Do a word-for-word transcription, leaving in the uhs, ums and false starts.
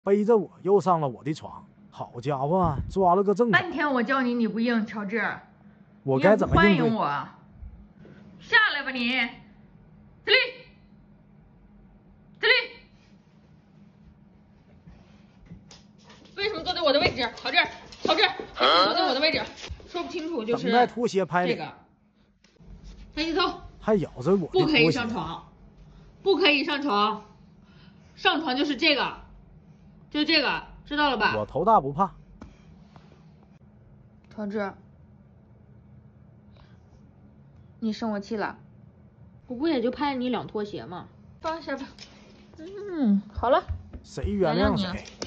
背着我又上了我的床。好家伙啊，抓了个正着。 半天我叫你你不应，乔治。 我该怎么应对？ 欢迎我，下来吧你。这里，这里。为什么坐在我的位置，乔治？乔治，为什么坐在我的位置？说不清楚就是。 等待拖鞋拍这个。抬起头。 还咬着我的不可以上床，不可以上床，上床就是这个，就是这个，知道了吧？ 我头大不怕。 乔治，你生我气了？我不也就拍你两拖鞋吗？放下吧。嗯，好了。 谁原谅谁？